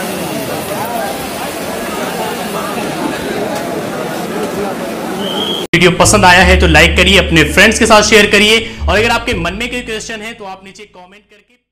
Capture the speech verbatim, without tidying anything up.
video पसंद आया है तो लाइक करिए, अपने फ्रेंड्स के साथ शेयर करिए, और अगर आपके मन में कोई क्वेश्चन है तो आप नीचे कमेंट करके